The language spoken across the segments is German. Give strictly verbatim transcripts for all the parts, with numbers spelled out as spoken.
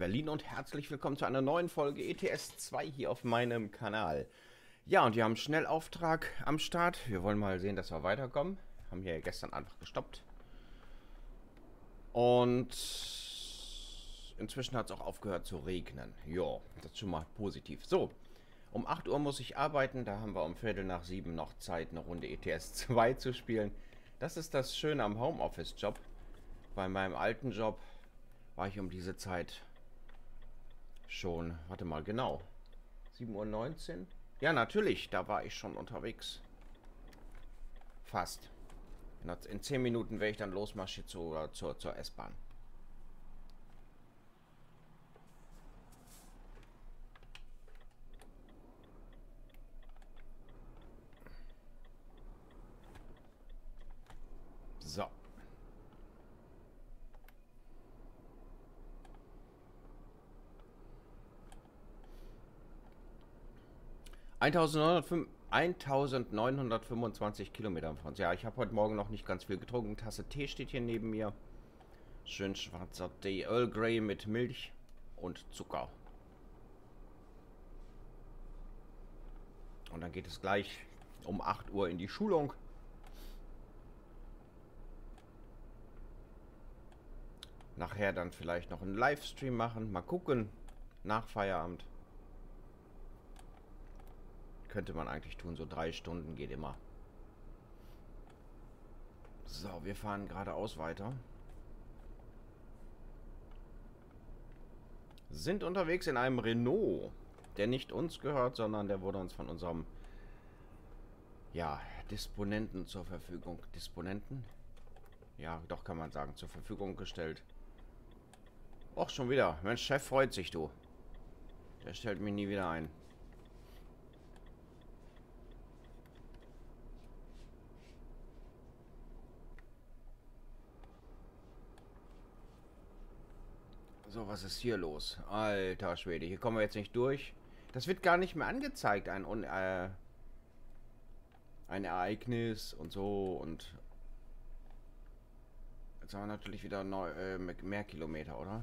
Berlin und herzlich willkommen zu einer neuen Folge E T S zwei hier auf meinem Kanal. Ja, und wir haben einen Schnellauftrag am Start. Wir wollen mal sehen, dass wir weiterkommen. Haben hier gestern einfach gestoppt. Und inzwischen hat es auch aufgehört zu regnen. Ja, das ist schon mal positiv. So, um acht Uhr muss ich arbeiten. Da haben wir um Viertel nach sieben noch Zeit, eine Runde E T S zwei zu spielen. Das ist das Schöne am Homeoffice-Job. Bei meinem alten Job war ich um diese Zeit schon, warte mal, genau, sieben Uhr neunzehn? Ja, natürlich, da war ich schon unterwegs. Fast. In zehn Minuten wäre ich dann losmarschiert zur, zur, zur S-Bahn. So. eintausendneunhundertfünfundzwanzig Kilometer von uns. Ja, ich habe heute Morgen noch nicht ganz viel getrunken. Tasse Tee steht hier neben mir. Schön schwarzer Tee, Earl Grey mit Milch und Zucker. Und dann geht es gleich um acht Uhr in die Schulung. Nachher dann vielleicht noch einen Livestream machen. Mal gucken. Nach Feierabend. Könnte man eigentlich tun. So drei Stunden geht immer. So, wir fahren geradeaus weiter. Sind unterwegs in einem Renault. Der nicht uns gehört, sondern der wurde uns von unserem, ja, Disponenten zur Verfügung. Disponenten? Ja, doch kann man sagen, zur Verfügung gestellt. Och, schon wieder. Mein Chef freut sich, du. Der stellt mich nie wieder ein. So, was ist hier los? Alter Schwede, hier kommen wir jetzt nicht durch. Das wird gar nicht mehr angezeigt, ein, äh, ein Ereignis und so. Und jetzt haben wir natürlich wieder neu, äh, mehr Kilometer, oder?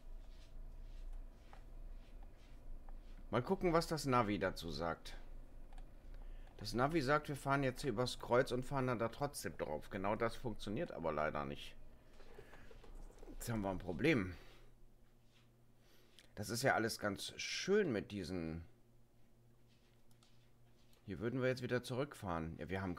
Mal gucken, was das Navi dazu sagt. Das Navi sagt, wir fahren jetzt hier übers Kreuz und fahren dann da trotzdem drauf. Genau das funktioniert aber leider nicht. Jetzt haben wir ein Problem. Das ist ja alles ganz schön mit diesen... Hier würden wir jetzt wieder zurückfahren. Ja, wir haben...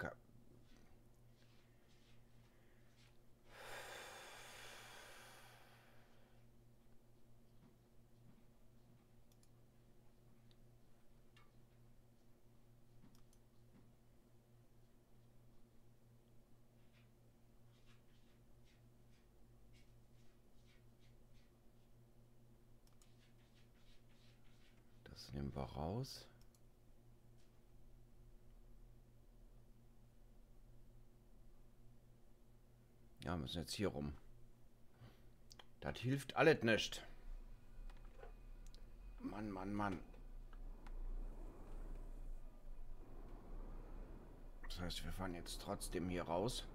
Das nehmen wir raus. Ja, müssen jetzt hier rum. Das hilft alles nicht. Mann, Mann, Mann. Das heißt, wir fahren jetzt trotzdem hier raus.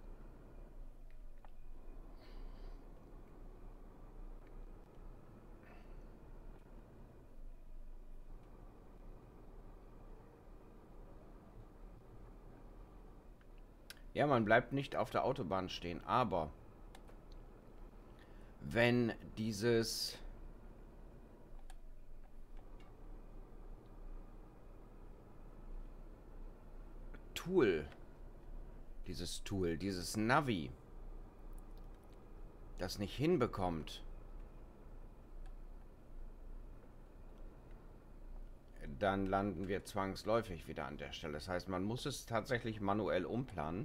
Ja, man bleibt nicht auf der Autobahn stehen, aber wenn dieses Tool, dieses Tool, dieses Navi, das nicht hinbekommt, dann landen wir zwangsläufig wieder an der Stelle. Das heißt, man muss es tatsächlich manuell umplanen.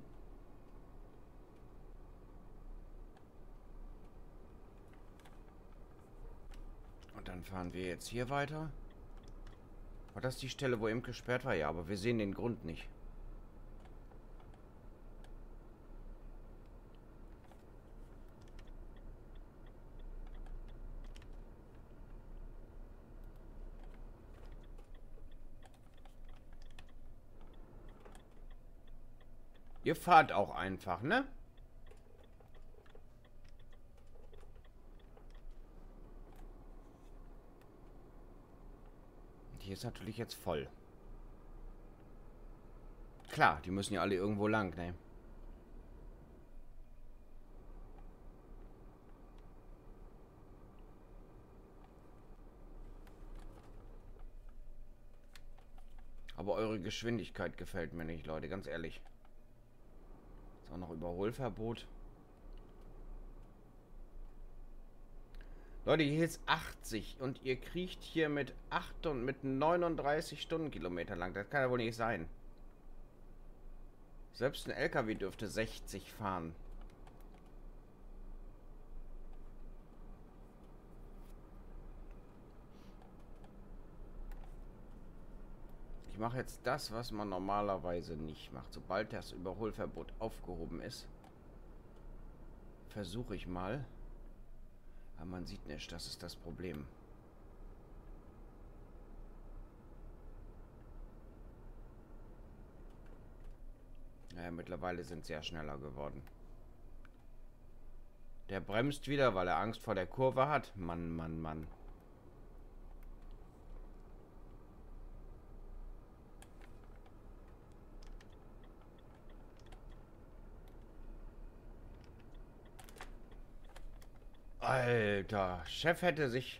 Und dann fahren wir jetzt hier weiter. War das die Stelle, wo eben gesperrt war? Ja, aber wir sehen den Grund nicht. Ihr fahrt auch einfach, ne? Hier ist natürlich jetzt voll. Klar, die müssen ja alle irgendwo lang, ne? Aber eure Geschwindigkeit gefällt mir nicht, Leute, ganz ehrlich. Ist auch noch Überholverbot. Leute, hier ist achtzig und ihr kriecht hier mit acht und mit neununddreißig Stundenkilometer lang. Das kann ja wohl nicht sein. Selbst ein L K W dürfte sechzig fahren. Ich mache jetzt das, was man normalerweise nicht macht. Sobald das Überholverbot aufgehoben ist, versuche ich mal. Aber man sieht nicht, das ist das Problem. Naja, mittlerweile sind sie ja schneller geworden. Der bremst wieder, weil er Angst vor der Kurve hat. Mann, Mann, Mann. Alter, Chef hätte sich...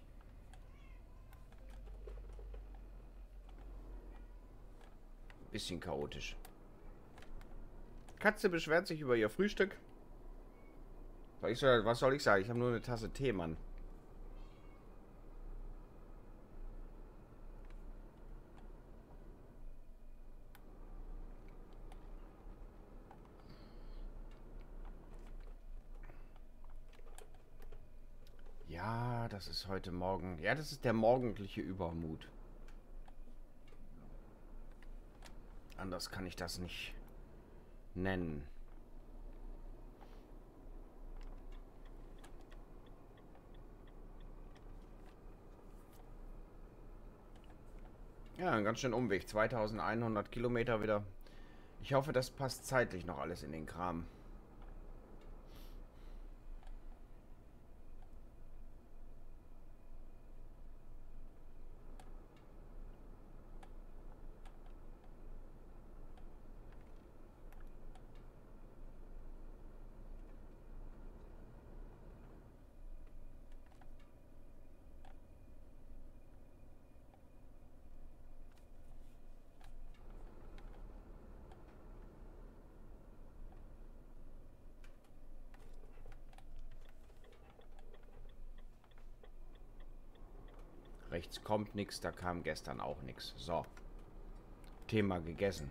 Bisschen chaotisch. Katze beschwert sich über ihr Frühstück. Ich soll, was soll ich sagen? Ich habe nur eine Tasse Tee, Mann. Ja, das ist heute Morgen. Ja, das ist der morgendliche Übermut. Anders kann ich das nicht nennen. Ja, ein ganz schön Umweg. zweitausendeinhundert Kilometer wieder. Ich hoffe, das passt zeitlich noch alles in den Kram. Rechts kommt nichts, da kam gestern auch nichts. So. Thema gegessen.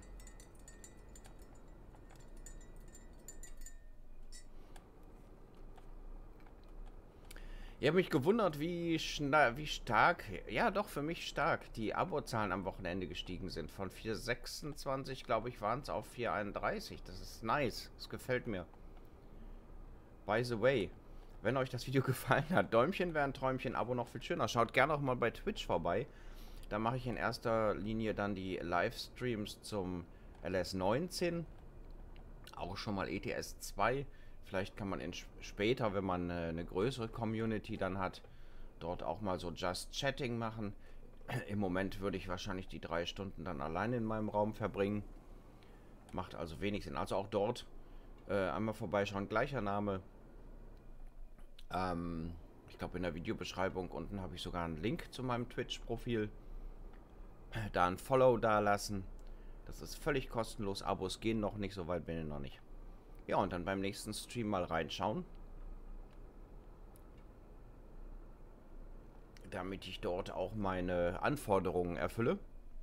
Ich habe mich gewundert, wie, wie stark, ja doch für mich stark, die Abozahlen am Wochenende gestiegen sind. Von vier Komma sechsundzwanzig, glaube ich, waren es auf vier Komma einunddreißig. Das ist nice. Das gefällt mir. By the way, wenn euch das Video gefallen hat, Däumchen wäre ein Träumchen, Abo noch viel schöner. Schaut gerne auch mal bei Twitch vorbei. Da mache ich in erster Linie dann die Livestreams zum L S neunzehn. Auch schon mal E T S zwei. Vielleicht kann man in später, wenn man eine, eine größere Community dann hat, dort auch mal so Just Chatting machen. Im Moment würde ich wahrscheinlich die drei Stunden dann alleine in meinem Raum verbringen. Macht also wenig Sinn. Also auch dort äh, einmal vorbeischauen. Gleicher Name. Ähm, ich glaube, in der Videobeschreibung unten habe ich sogar einen Link zu meinem Twitch-Profil. Da ein Follow da lassen. Das ist völlig kostenlos. Abos gehen noch nicht, so weit bin ich noch nicht. Ja, und dann beim nächsten Stream mal reinschauen. Damit ich dort auch meine Anforderungen erfülle.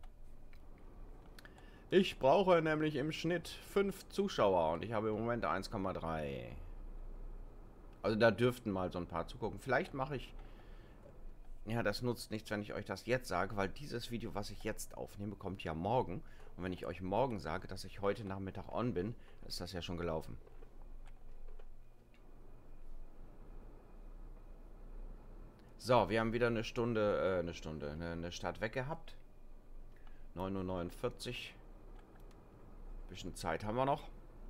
Ich brauche nämlich im Schnitt fünf Zuschauer und ich habe im Moment eins Komma drei. Also da dürften mal so ein paar zugucken. Vielleicht mache ich... Ja, das nutzt nichts, wenn ich euch das jetzt sage, weil dieses Video, was ich jetzt aufnehme, kommt ja morgen. Und wenn ich euch morgen sage, dass ich heute Nachmittag on bin, ist das ja schon gelaufen. So, wir haben wieder eine Stunde, äh, eine Stunde, eine, eine Start weg gehabt. neun Uhr neunundvierzig. Bisschen Zeit haben wir noch.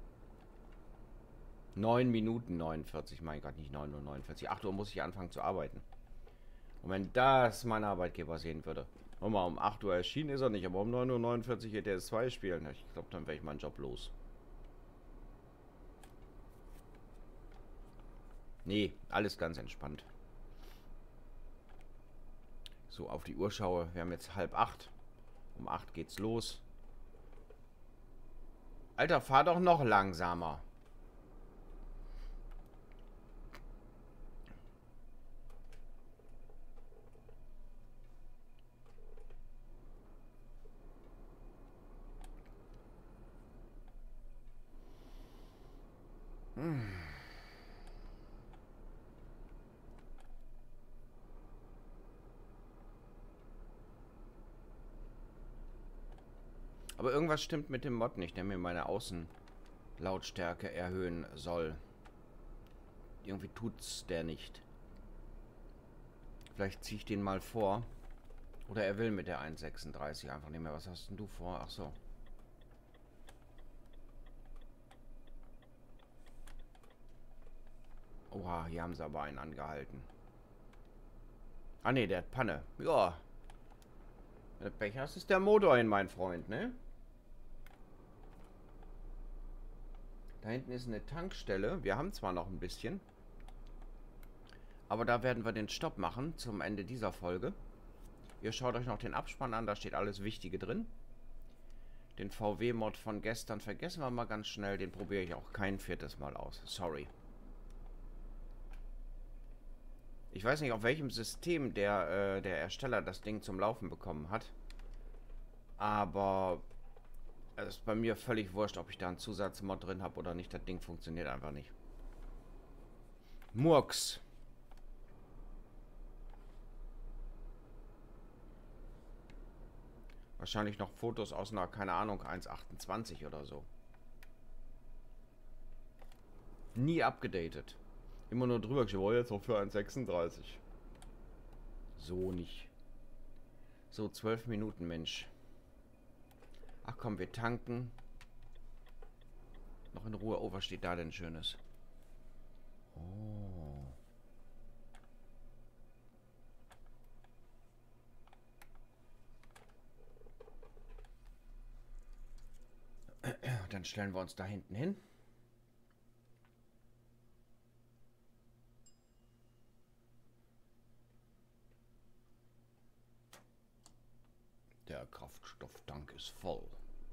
neun Minuten neunundvierzig, mein Gott, nicht neun Uhr neunundvierzig. acht Uhr muss ich anfangen zu arbeiten. Und wenn das mein Arbeitgeber sehen würde. Nochmal, um acht Uhr erschienen ist er nicht, aber um neun Uhr neunundvierzig E T S zwei spielen. Ich glaube, dann wäre ich meinen Job los. Nee, alles ganz entspannt. So, auf die Uhr schaue. Wir haben jetzt halb acht. Um acht geht's los. Alter, fahr doch noch langsamer. Hm. Aber irgendwas stimmt mit dem Mod nicht, der mir meine Außenlautstärke erhöhen soll. Irgendwie tut's der nicht. Vielleicht ziehe ich den mal vor. Oder er will mit der eins Komma sechsunddreißig einfach nicht mehr. Was hast denn du vor? Ach so. Oha, hier haben sie aber einen angehalten. Ah ne, der hat Panne. Ja. Wenn du Pech hast, ist der Motor hin, mein Freund, ne? Da hinten ist eine Tankstelle. Wir haben zwar noch ein bisschen. Aber da werden wir den Stopp machen zum Ende dieser Folge. Ihr schaut euch noch den Abspann an, da steht alles Wichtige drin. Den V W-Mod von gestern vergessen wir mal ganz schnell. Den probiere ich auch kein viertes Mal aus. Sorry. Ich weiß nicht, auf welchem System der, äh, der Ersteller das Ding zum Laufen bekommen hat. Aber es ist bei mir völlig wurscht, ob ich da einen Zusatzmod drin habe oder nicht. Das Ding funktioniert einfach nicht. Murks. Wahrscheinlich noch Fotos aus einer, keine Ahnung, eins Komma achtundzwanzig oder so. Nie abgedatet. Immer nur drüber geschrieben, oh, jetzt auch für eins Komma sechsunddreißig. So nicht. So, zwölf Minuten, Mensch. Ach komm, wir tanken. Noch in Ruhe. Oh, was steht da denn Schönes? Oh. Dann stellen wir uns da hinten hin. Der Kraftstofftank ist voll.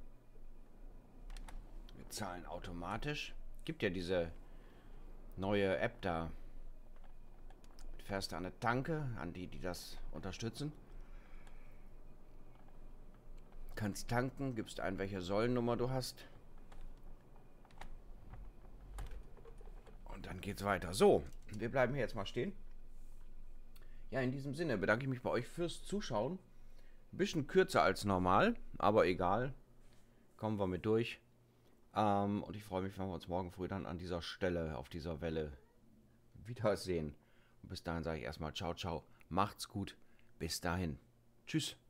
Wir zahlen automatisch. Gibt ja diese neue App da. Du fährst da eine Tanke, an die, die das unterstützen. Kannst tanken, gibst ein, welche Säulennummer du hast. Und dann geht's weiter. So, wir bleiben hier jetzt mal stehen. Ja, in diesem Sinne bedanke ich mich bei euch fürs Zuschauen. Ein bisschen kürzer als normal, aber egal. Kommen wir mit durch. Ähm, und ich freue mich, wenn wir uns morgen früh dann an dieser Stelle, auf dieser Welle wiedersehen. Und bis dahin sage ich erstmal ciao, ciao. Macht's gut. Bis dahin. Tschüss.